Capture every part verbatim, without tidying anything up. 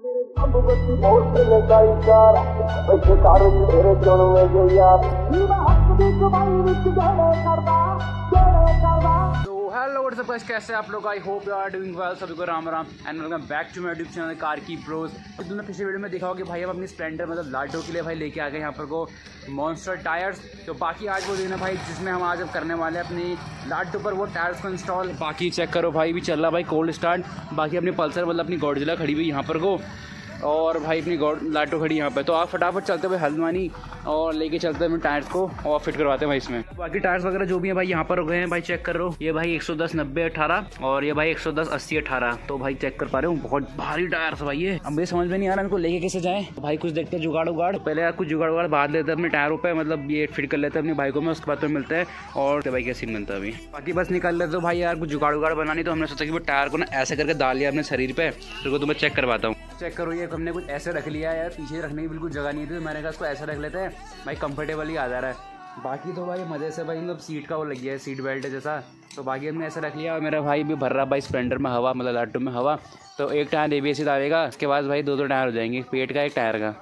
Hello what's up guys, कैसे आप लोग? I hope you are doing well. सभी को Ram Ram and welcome back to my YouTube channel car की प्रोज। तो तुमने पिछले वीडियो में देखा होगा कि भाई हम अपनी स्प्लेंडर मतलब लाडो के लिए भाई लेके आ गए यहाँ पर को मॉन्स्टर टायर्स। तो बाकी आज वो दिन है भाई जिसमें हम आज अब करने वाले हैं अपनी लाडो पर वो टायर्स को इंस्टॉल। बाकी चेक करो भाई, भी चल रहा भाई कोल्ड स्टार्ट। बाकी अपनी पल्सर मतलब अपनी गॉडजिला खड़ी हुई यहाँ पर को, और भाई अपनी गॉड लाटो खड़ी यहाँ पे। तो आप फटाफट चलते हुए हल्द्वानी और लेके चलते हैं टायर्स को और फिट करवाते हैं भाई इसमें। बाकी टायर्स वगैरह जो भी है भाई यहाँ पर गए हैं भाई, चेक कर रहे हो। ये भाई एक सौ दस नब्बे अठारह और ये भाई एक सौ दस अस्सी अठारह। तो भाई चेक कर पा रहे हो, बहुत भारी टायर्स भाई ये। अब मुझे समझ में नहीं आ रहा इनको लेके कैसे जाएं। तो भाई कुछ देखते हैं जुगाड़ उगाड़। पहले यार कुछ जुगाड़ उगाड़ बांध लेते हैं अपने टायरों पे, मतलब ये फिट कर लेते हैं अपनी बाइकों में, उसके बाद तो मिलते हैं और भाई क्या सीन बनता है अभी। बाकी बस निकल लेते तो भाई यार कुछ जुगाड़ उगाड़ बनानी। तो हमने सोचा कि वो टायर को ना ऐसे करके डाल लिया अपने शरीर पे। तो तुम्हें चेक करवाता हूँ। चेक करो, ये हमने कुछ ऐसे रख लिया है यार, पीछे रखने की बिल्कुल जगह नहीं थी। तो मैंने कहा इसको ऐसे रख लेते हैं भाई, कंफर्टेबल ही आ जा रहा है। बाकी तो भाई मज़े से भाई मतलब सीट का वो लग गया है, सीट बेल्ट जैसा। तो बाकी हमने ऐसे रख लिया और मेरा भाई भी भर रहा भाई स्प्लेंडर में हवा, मतलब लाटो में हवा। तो एक टायर ए बी एस डालेगा, उसके बाद भाई दो दो टायर हो जाएंगे, पेट का एक टायर का।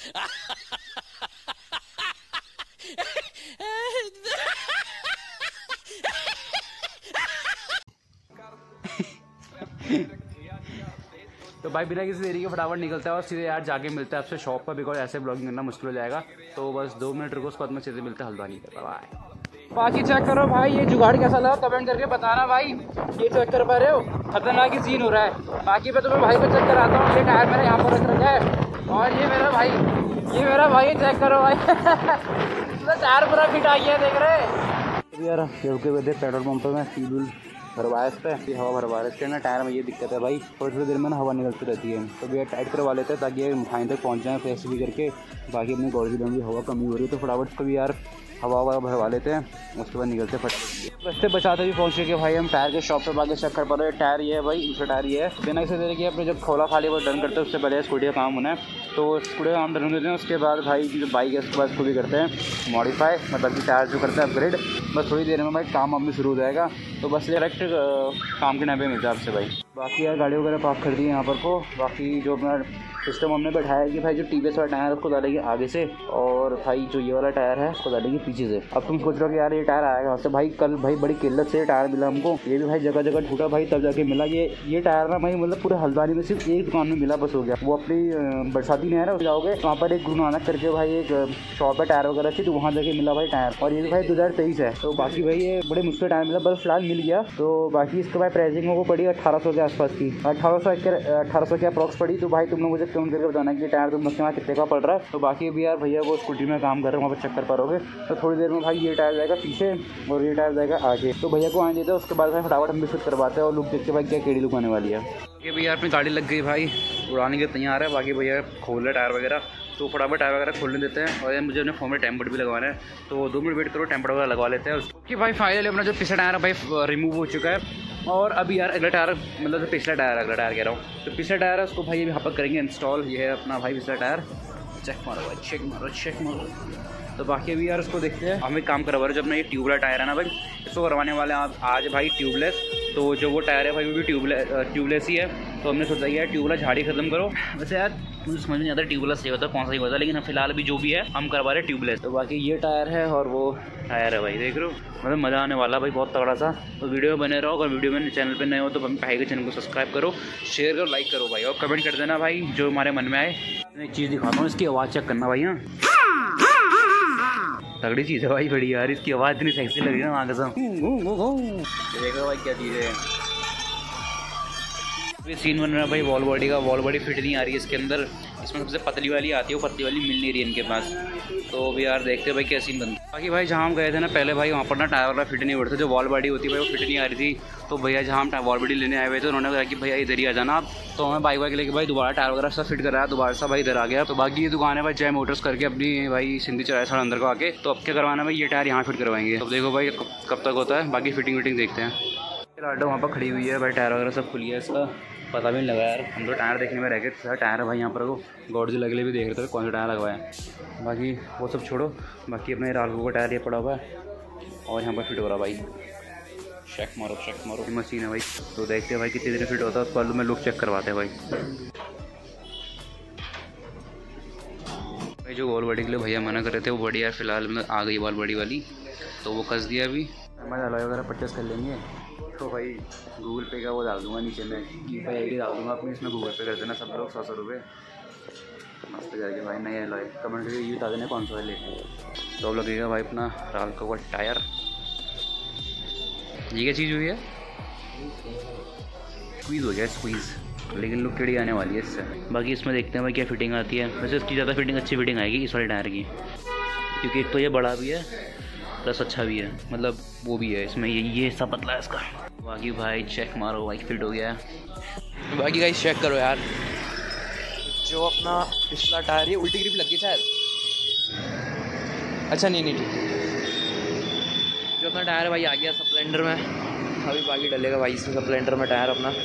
तो भाई बिना किसी देरी के फटाफट निकलता है और सीधे यार जाके मिलता है आपसे शॉप पर, बिकॉज ऐसे ब्लॉगिंग करना मुश्किल हो जाएगा। तो बस दो मिनट रुको, उसके बाद में सीधे मिलते हैं हल्द्वानी पे। बाय। बाकी चेक करो भाई, ये जुगाड़ कैसा लगा कमेंट करके बताना भाई। ये चेक कर पा रहे हो, खतरनाक ही सीन हो रहा है। बाकी मैं तुम्हें भाई को चेक कराता हूँ। ये टायर मेरा यहाँ पर रख रखा है और ये मेरा भाई, ये मेरा भाई चेक करो भाई। टायर पूरा फिट आ गया, देख रहे यार। पेट्रोल पंप पर मैं फ्यूल भरवाया इस पर, हवा भरवाया इसके ना टायर में। ये दिक्कत है भाई, थोड़ी थोड़ी देर में ना हवा निकलती रहती है। तो भैया टाइट करवा लेते हैं ताकि ये भाई तक पहुँच जाए फ्रेश भी करके। बाकी अपनी गॉडजिला में भी हवा कमी हो रही है, तो फटाफट कभी यार हवा हवा भरवा लेते हैं, उसके बाद निकलते फटाफट। बचते बचाते भी पहुँच गए भाई हम टायर के शॉप पे। बाकी चेक कर पा रहे हैं, टायर ये है भाई, दूसरा टायर ये है। बिना किसी देरी के अपने जब खोला खाली वो डन करते हैं, उससे पहले स्कूटी का काम होना है। तो स्कूटी का काम डन देते हैं, उसके बाद भाई जो बाइक है उसके बाद उसको भी करते हैं मॉडिफाई, मतलब कि टायर जो करते हैं अपग्रेड। बस थोड़ी देर में भाई काम अब भी शुरू हो जाएगा। तो बस डायरेक्ट काम के नाम पे मिलता है आपसे भाई। बाकी यार गाड़ी वगैरह पार्क कर दी है यहाँ पर को। बाकी जो अपना सिस्टम हमने बैठाया है कि भाई जो टी वी एस वाला टायर है उसको डालेंगे आगे से, और भाई जो ये वाला टायर है उसको डालेंगे पीछे से। अब तुम सोच रहे हो कि यार ये टायर आएगा वहाँ से। भाई कल भाई बड़ी किल्लत से टायर मिला हमको। ये भी भाई जगह जगह ढूंढा भाई तब जाके मिला। ये ये टायर ना भाई मतलब पूरे हल्द्वानी में सिर्फ एक दुकान में मिला, बस हो गया। वो अपनी बरसाती नहर है, जाओगे वहाँ पर एक गुरु नानक करके भाई एक शॉप है टायर वगैरह की, तो वहाँ जाके मिला भाई टायर। और ये भी भाई दो हज़ार तेईस है। तो बाकी भाई ये बड़े मुश्किल टायर मिला, बस फिलहाल मिल गया। तो बाकी इसके भाई प्राइसिंग को पड़ी अठारह सौ के आसपास की, अठारह सौ अठारह सौ के अप्रॉक्स पड़ी। तो भाई तुम लोग मुझे कमेंट करके बताना कि टायर तुम उसके वहाँ कितने का पड़ रहा है। तो बाकी भी यार भैया वो स्कूटी में काम कर रहे हैं, वहाँ पर चक्कर पारोगे। तो थोड़ी देर में भाई ये टायर जाएगा पीछे और ये टायर जाएगा आगे। तो भैया को आने देते हैं, उसके बाद भाई फटाफट हम भी फिट करवाते हैं और लुक देखते भाई क्या केड़ी लुक आने वाली है। ये भैया अपनी गाड़ी लग गई भाई, उड़ाने के तैयार है। बाकी भैया खोल रहे टायर वगैरह, तो फटाफट टायर वगैरह खोलने देते हैं। और मुझे अपने फोन में टेम्पर्ड भी लगवाना है, तो दो मिनट वेट करो, टेम्पर्ड वगैरह लगवा लेते हैं उसकी। भाई फाइनली अपना जो पिछला टायर है भाई रिमूव हो चुका है। और अभी यार अगला टायर, मतलब जो पिछला टायर अगला टायर कह रहा हूँ, तो पिछला टायर है उसको भाई अभी यहाँ करेंगे इंस्टॉल। ये है अपना भाई पिछला टायर। चेक मारो भाई, चेक मारो चेक मारो। तो बाकी अभी यार उसको देखते हैं। हम एक काम करवा रहे हैं, जब अपना ये ट्यूबलेस टायर है ना भाई, इसको करवाने वाले हैं आज भाई ट्यूबलेस। तो जो वो टायर है भाई वो भी ट्यूबलेस ट्यूबलेस ही है। तो हमने सोचा यार ट्यूबलेस झाड़ी खत्म करो। वैसे यार मुझे समझ में नहीं आता ट्यूबलेस सही होता है कौन सा सही होता है, लेकिन फिलहाल अभी जो भी है हम करवा रहे हैं ट्यूबलेस। तो बाकी ये टायर है और वो टायर है भाई, देख रहे हो, मतलब मज़ा आने वाला भाई बहुत तगड़ा सा। तो वीडियो बने रहो। अगर वीडियो में चैनल पे नए हो तो भाई के चैनल को सब्सक्राइब करो, शेयर करो, लाइक करो भाई, और कमेंट कर देना भाई जो हमारे मन में आए। मैं एक चीज़ दिखाता हूँ, इसकी आवाज़ चेक करना भाई। हाँ तगड़ी चीज़ है भाई, बड़ी यार, इसकी आवाज़ इतनी सेक्सी लग रही है ना वहाँ कसम। देखो भाई क्या चीज़ है। ये सीन बन रहा है भाई वॉल बॉडी का। वॉल बॉडी फिट नहीं आ रही है इसके अंदर, इसमें सबसे पतली वाली आती है, वो पतली वाली मिल नहीं रही है इनके पास। तो अभी यार देखते हैं भाई क्या सीन बनता है। बाकी भाई जहाँ हम गए थे ना पहले भाई, वहाँ पर ना टायर वाला फिट नहीं उड़ता, जो वॉल बॉडी होती है भाई वो फिट नहीं आ रही थी। तो भैया जहाँ हम वॉल बॉडी लेने आए हुए थे उन्होंने कहा कि भैया इधर ही आ जाना आप। तो हमें बाइक वाइक लेके भाई दोबारा टायर वगैरह सब फिट कराया, दोबारा सा भाई इधर आ गया। तो बाकी ये दुकान है भाई जय मोटर्स करके, अपनी भाई सिंधी चौराहे साढ़े अंदर को आके। तो अब क्या करवाना भाई, ये टायर यहाँ फिट करवाएंगे। तो देखो भाई कब तक होता है, बाकी फिटिंग विटिंग देखते हैं। लाडो वहाँ पर खड़ी हुई है भाई, टायर वगैरह सब खुली है, इसका पता भी नहीं लगा यार। हम तो टायर देखने में रह गए, सारा टायर है भाई यहाँ पर। वो गॉडजिला के लिए भी देख रहे थे कौन सा टायर लगवाया है। बाकी वो सब छोड़ो, बाकी अपने रालगो का टायर ये पड़ा हुआ है और यहाँ पर फिट हो रहा भाई। चेक मारो चेक मारो, मशीन है भाई। तो देखते हैं भाई कितनी देर फिट होता है, उसको में लुक चेक करवाते हैं भाई। जो वॉल बॉडी के लिए भैया मना कर रहे थे वो बड़ी यार फिलहाल मतलब आ गई वॉल बॉडी वाली, तो वो कस दिया अभी। हमारे अलॉय वगैरह परचेस कर लेंगे तो भाई गूगल पे का वो डाल दूँगा नीचे में, U P I I D डाल दूँगा अपनी, इसमें गूगल पे कर देना सब लोग सौ सौ रुपये मस्त करके भाई। नया अलॉय कमेंट करके ये बता देना कौन सा ले। तो अब लगेगा भाई अपना राल्को का टायर। ये क्या चीज़ हुई है? स्क्वीज़ हो गया स्क्वीज़, लेकिन लुक टेढ़ी आने वाली है इससे। बाकी इसमें देखते हैं भाई क्या फिटिंग आती है। वैसे इसकी ज़्यादा फिटिंग अच्छी फिटिंग आएगी इस वाले टायर की, क्योंकि एक तो ये बड़ा भी है प्लस अच्छा भी है, मतलब वो भी है इसमें, ये ये हिस्सा पतला है इसका। बाकी भाई चेक मारो भाई फिट हो गया है। बाकी गाइस चेक करो यार, जो अपना पिछला टायर ये उल्टी ग्रिप लगी शायद, अच्छा नहीं नहीं ठीक, जो अपना टायर भाई आ गया स्प्लेंडर में। अभी बाकी डलेगा भाई इसमें स्प्लेंडर में टायर अपना,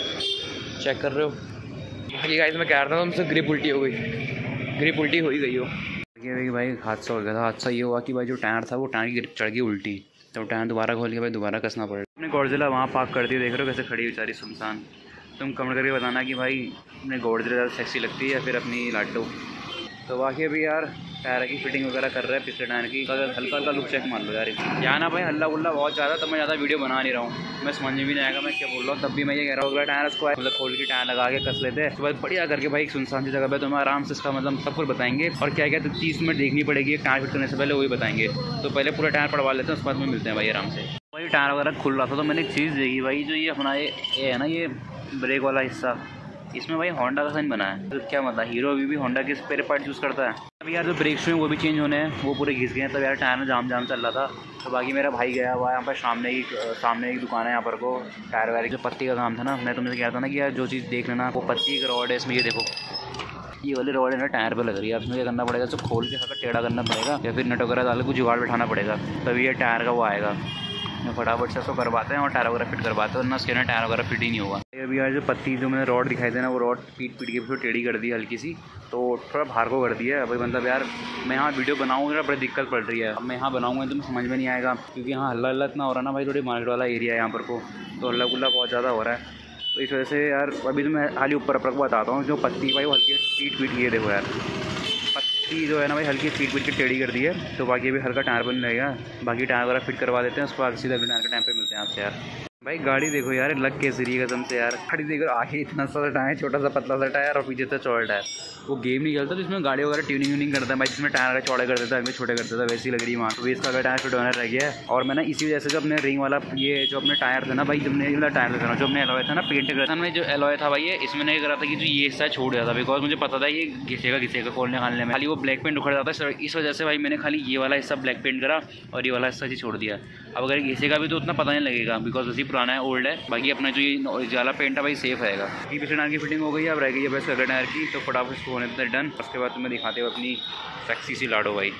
चेक कर रहे हो। बाकी गाइस मैं कह रहा था तुमसे ग्रिप उल्टी हो गई, ग्रिप उल्टी हो ही गई हो। कि भाई हादसा हो गया था। हादसा ये हुआ कि भाई जो टायर था वो टायर की ग्रिप चढ़ गई उल्टी, तो टायर दोबारा खोल के भाई दोबारा कसना पड़ा। अपने गॉडजिला वहाँ पार्क कर दी, देख रहे हो कैसे खड़ी बेचारी सुनसान। तुम कमेंट करके बताना कि भाई अपने गॉडजिला ज़्यादा सेक्सी लगती है या फिर अपनी लाडो। तो बाकी अभी यार टायर की फिटिंग वगैरह कर रहा है पिछले टायर की, तो अगर हल्का हल्का लुक चेक मान लो यार। यहाँ ना भाई हल्ला गुल्ला बहुत ज़्यादा, तो मैं ज़्यादा वीडियो बना नहीं रहा हूँ, मैं समझ में भी नहीं आएगा मैं क्या बोल रहा हूँ। तब भी मैं ये कह रहा हूँ अगला टायर उसको मतलब खोल के टायर लगा के कस लेते हैं, तो भाई बढ़िया करके भाई एक सुनसान सी जगह पे तो मैं आराम से इसका मतलब सब कुछ बताएंगे, और क्या क्या तीस मिनट देखनी पड़ेगी टायर फिट करने से पहले, वही बताएंगे। तो पहले पूरा टायर पड़वा लेते हैं, उसके बाद में मिलते हैं भाई आराम से। भाई टायर वगैरह खुल रहा था तो मैंने एक चीज़ देखी भाई, जो ये अपना ये है ना ये ब्रेक वाला हिस्सा, इसमें भाई होंडा का साइन बना है। तो क्या मतलब हीरो अभी भी होंडा के स्पेयर पार्ट यूज़ करता है। अभी यार जो ब्रेक शू हैं वो भी चेंज होने हैं, वो पूरे घिस गए हैं, तब यार टायर में जाम जाम चल रहा था। तो बाकी मेरा भाई गया हुआ है यहाँ पर, सामने ही सामने एक दुकान है यहाँ पर को टायर वायर, जो पत्ती का काम था ना, मैं तुमसे कह था ना कि यार जो चीज़ देख लेना, वो पत्ती का रॉड है इसमें, ये देखो ये वाली रॉड है ना टायर पे लग रही है। अब इसमें क्या करना पड़ेगा, इसको खोल के हल्का टेढ़ा करना पड़ेगा या फिर नट वगैरह डाल के कुछ जुगाड़ बैठाना पड़ेगा, तभी ये टायर का वो आएगा। फटाफट से उसको करवाते हैं और टायर वगैरह फिट करवाते हैं, वरना उसके ना टायर वगैरह फिट ही नहीं होगा। अभी यार जो पत्ती जो मैंने रॉड दिखाई थी ना, वो रॉड पीट पीट के फिर टेढ़ी कर दी हल्की सी, तो थोड़ा बाहर को कर दिया है। अभी मतलब यार मैं यहाँ वीडियो बनाऊँगा बड़ी दिक्कत पड़ रही है। अब मैं यहाँ बनाऊँगा तो समझ में नहीं आएगा, क्योंकि यहाँ हल्ला हल्ला इतना हो रहा है ना भाई, थोड़ी मार्केट वाला एरिया है यहाँ पर को, तो हल्ला गुल्ला बहुत ज़्यादा हो रहा है। तो इस वजह से यार अभी तो मैं खाली ऊपर ऊपर को बताता हूँ, जो पत्ती भाई वो हल्की पीट पीट ये देखो यार, पत्ती जो है ना भाई हल्की पीट पीट के टेढ़ी कर दी है। तो बाकी अभी हल्का टायर बन रहेगा, बाकी टायर वगैरह फिट करवा देते हैं, उसके बाद सीधा टायर के टाइम पे मिलते हैं आपसे यार। भाई गाड़ी देखो यार, लग कैसी रही है कसम से यार। गाड़ी देखो आगे इतना सा टायर, छोटा सा पतला सा टायर और पीछे से चौड़ा टायर। वो गेम नहीं खेलता तो इसमें गाड़ी वगैरह ट्यूनिंग व्यूनिंग करता है भाई, जिसमें टायर चौड़े कर देता है, हमें छोटे कर देता है, वैसी लग रही है वहाँ। तो इसका अगर टायर फिट होना रह गया है। और मैं ना इसी वजह से जो अपने रिंग वाला ये जो अपने टायर थे ना भाई, जब मैंने टायर लगा जो अपने एलॉय था ना पेंट करता मैं जो एलॉय था भाई, ये इसमें नहीं करा था कि जो ये हिस्सा छोड़ दिया था, बिकॉज मुझे पता था ये घिसेगा घिसेगा खोलने खालने में, खाली वो ब्लैक पेंट उखड़ जाता है। इस वजह से भाई मैंने खाली ये वाला हिस्सा ब्लैक पेंट करा और ये वाला हिस्सा ही छोड़ दिया। अब अगर घिसेगा भी तो उतना पता नहीं लगेगा, बिकॉज उसी पुराना है, ओल्ड है। बाकी अपना जो ये जाला पेंट है भाई सेफ रहेगा। ये पिछले टायर की फिटिंग हो गई है, अब रह गई है बस अगले टायर की, तो फटाफट इसको होने देते डन। उसके बाद तुम्हें दिखाते हुए अपनी सेक्सी सी लाडो भाई।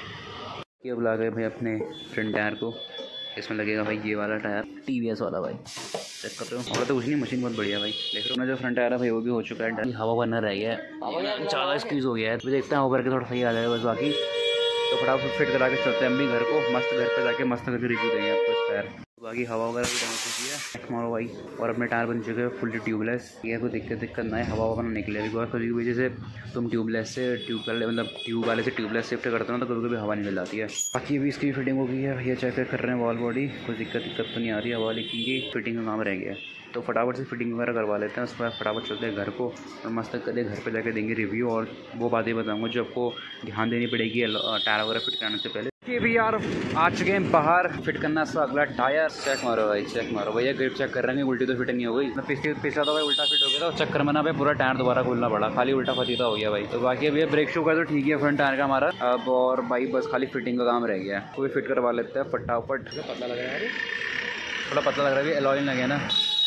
ये अब ला गए भाई अपने फ्रंट टायर को, इसमें लगेगा भाई ये वाला टायर टी वी एस वाला भाई, चेक कर रहे हो। और तो कुछ नहीं, मशीन बहुत बढ़िया भाई, देख रहे हो ना जो फ्रंट टायर है भाई वो भी हो चुका है। हवा भरना रह गया है, ज़्यादा स्क्वीज़ हो गया है, तो देखते हैं ऊपर के थोड़ा सही आ जाएगा बस। बाकी तो फटाफट फिट करा के चलते हैं हम भी घर को, मस्त घर पे जाके मस्त करके रिव्यू देंगे आपको इस टायर। बाकी हवा वगैरह भी डाल चुकी है मारो भाई, और अपने टायर बन चुके हैं फुल्ली ट्यूबलेस। ये कोई दिक्कत दिक्कत ना है, हवा ववा ना निकले, बिकॉज कभी कभी जैसे तुम ट्यूबलेस से ट्यूब वाले मतलब ट्यूब वाले से ट्यूबलेस शिफ्ट करते हो ना, तो कभी कभी हवा निकल जाती है। बाकी अभी इसकी फिटिंग हो गई है भैया, चेक कर रहे हैं वॉल बॉडी, कोई दिक्कत दिक्कत तो नहीं आ रही है, हवा लेकिन की फिटिंग का काम रह गया है। तो फटाफट से फिटिंग वगैरह करवा लेते हैं, उसके बाद फटाफट चलते हैं घर को और मस्त करके घर पे जाके देंगे रिव्यू, और वो बातें बताऊंगा जो आपको ध्यान देनी पड़ेगी टायर वगैरह फिट कराने से पहले। ये भी यार आ चुके हैं बाहर, फिट करना इसका अगला टायर। चेक मारो भाई, चेक मारो भैया, ग्रिप चेक कर रहे हैं, उल्टी तो फिट नहीं हो गई। मैं पिछले पिछला तो भाई उल्टा फिट हो गया था, चक्कर में ना भाई पूरा टायर दोबारा खोलना पड़ा, खाली उल्टा फतीता हो गया भाई। तो बाकी अभी ब्रेक शू का तो ठीक है फ्रंट टायर का हमारा अब, और भाई बस खाली फिटिंग का काम रह गया है, तो भी फिट करवा लेते हैं फटाफट। पतला लग रहा है, थोड़ा पतला लग रहा है, एलॉय लगे ना,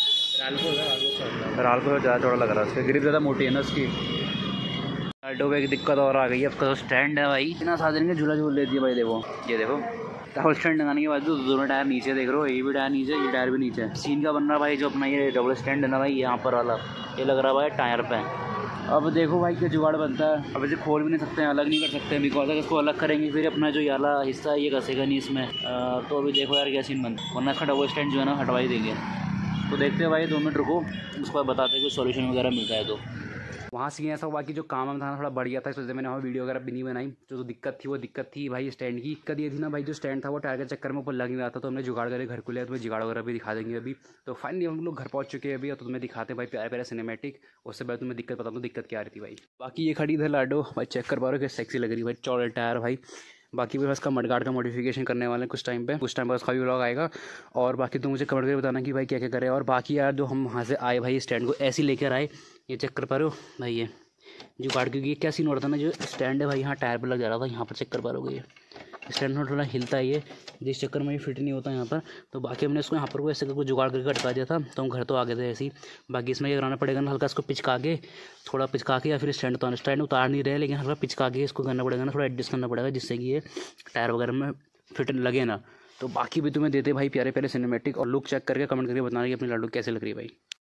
राल्को को ज़्यादा चौड़ा लग रहा है, उसकी ग्रिप ज़्यादा मोटी है ना उसकी। आल्टो पे एक दिक्कत और आ गई है, उसका स्टैंड है भाई, इतना साथ देंगे झूला झूल देती है भाई। देखो ये देखो, डबल स्टैंड लगाने के बाद तो दोनों टायर नीचे देख रहे हो, ये भी टायर नीचे, ये टायर भी नीचे। सीन का बन रहा भाई, जो अपना ये डबल स्टैंड है ना भाई यहाँ पर वाला, ये लग रहा भाई टायर पे। अब देखो भाई क्या जुगाड़ बनता है। अब इसे खोल भी नहीं सकते हैं, अलग नहीं कर सकते हैं, बिकॉज अगर इसको अलग करेंगे फिर अपना जो ये वाला हिस्सा है ये घसेगा नहीं इसमें। आ, तो अभी देखो यार क्या सीन बनता है, वरना इसका डबल स्टैंड जो है ना हटवा ही देंगे। तो देखते हैं भाई, दो मिनट रुको, उसके बाद बताते हैं कोई सॉल्यूशन वगैरह मिलता है तो। वहाँ सीन ऐसा हुआ कि जो काम वाम था ना थोड़ा बढ़ गया था, इस वजह से मैंने वहाँ वीडियो वगैरह भी नहीं बनाई। जो तो दिक्कत थी वो दिक्कत थी भाई स्टैंड की। दिक्कत ये थी ना भाई, जो स्टैंड था वो टायर के चक्कर में ऊपर लग नहीं रहा था, तो हमने जुगाड़ करके घर को लिया। तुम्हें जुगाड़ वगैरह भी दिखा देंगे अभी। तो फाइनली हम लोग घर पहुँच चुके हैं अभी, और तो तुम्हें दिखाते हैं भाई प्यारे प्यारे सिनेमेटिक। उससे पहले तुम्हें दिक्कत बताऊँ तो दिक्कत क्या आ रही थी भाई। बाकी ये खड़ी इधर लाडो भाई, चेक कर पा रहे हो कि सेक्सी लग रही है भाई, चौड़े टायर भाई। बाकी भी इसका मडगार्ड का मॉडिफिकेशन करने वाले हैं कुछ टाइम पे, कुछ टाइम बाद उसका भी व्लॉग आएगा। और बाकी तो मुझे कमेंट करके बताना कि भाई क्या क्या करें। और बाकी यार जो हम वहाँ से आए भाई स्टैंड को ऐसे लेकर आए, ये चेक कर पा रहे हो भाई, ये जुगाड़ क्योंकि ये क्या सीन हो रहा था ना, जो स्टैंड है भाई यहाँ टायर पर लग जा रहा था, यहाँ पर चेक कर पा रहे हो, ये स्टैंड में थोड़ा हिलता है ये, जिस चक्कर में ये फिट नहीं होता यहाँ पर। तो बाकी हमने इसको यहाँ पर कोई ऐसे करके जुगाड़ करके अटका दिया था, तो हम घर तो आ गए थे ऐसे ही। बाकी इसमें ये कराना पड़ेगा ना, हल्का इसको पिचका के, थोड़ा पिचका के, या फिर स्टैंड उतार स्टैंड उतार नहीं रहे, लेकिन हल्का पिचका के इसको करना पड़ेगा ना, थोड़ा एडजस्ट करना पड़ेगा, जिससे कि ये टायर वगैरह में फिट लगे ना। तो बाकी भी तुम्हें देते भाई प्यारे प्यारे सिनेमेटिक, और लुक चेक करके कमेंट करके बताना कि अपनी लाडू कैसे लग रही है भाई।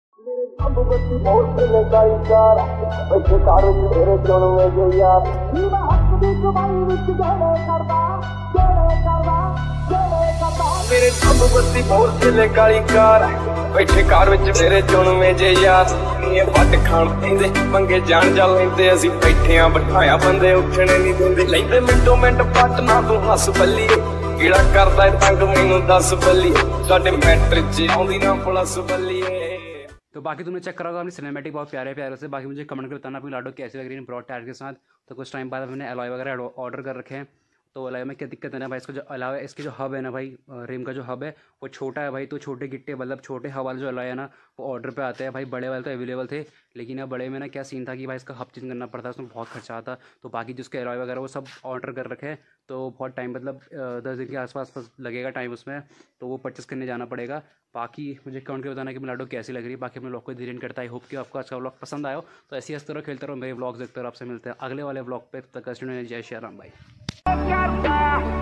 मेरे सब बत्ती बहुत चले काली कार बैठे कार विच मेरे चुनवे जे यार ये वट खाण पैंदे पंगे जान जा लैंदे ਅਸੀਂ बैठे आ बिठाया बंदे उठने नहीं दिंदे लैंदे मिੰटो मिंट पट ना तू हस बल्ली किड़ा करदा तंग मैनू दस बल्ली ਸਾਡੇ मैट्रिक च आउंदी ना प्लस बल्ली। तो बाकी तुमने चेक करा होगा अपनी सिनेमेटिक बहुत प्यारे प्यारे से। बाकी मुझे कमेंट करके बताना अपनी लाडो कैसी लग रही है ब्रॉड टायर के साथ। तो कुछ टाइम बाद मैंने अलॉय वगैरह ऑर्डर कर रखे हैं, तो अलॉय में क्या दिक्कत है ना भाई, इसका जो अलावा इसके जो हब है ना भाई, रिम का जो हब है वो छोटा है भाई, तो छोटे गिट्टे मतलब छोटे हब वाले जो अलॉय है ना वो ऑर्डर पे आते हैं भाई। बड़े वाले तो अवेलेबल थे, लेकिन अब बड़े में ना क्या सीन था कि भाई इसका हब चेंज करना पड़ता है, उसमें बहुत खर्चा आता। तो बाकी जिसके अलॉय वगैरह वो सब ऑर्डर कर रखे हैं, तो बहुत टाइम मतलब दस दिन के आसपास लगेगा टाइम उसमें, तो वो परचेस करने जाना पड़ेगा। बाकी मुझे कमेंट करके बताना कि मेरी लाडो कैसी लग रही है। बाकी अपने व्लॉग को धीरे करता है, होप कि आपको आज का व्लॉग पसंद आया हो। तो ऐसी इस तरह खेलते रहो, मेरे व्लॉग्स देखते रहो। आपसे मिलते हैं अगले वाले व्लॉग पे, तक जय श्री राम भाई।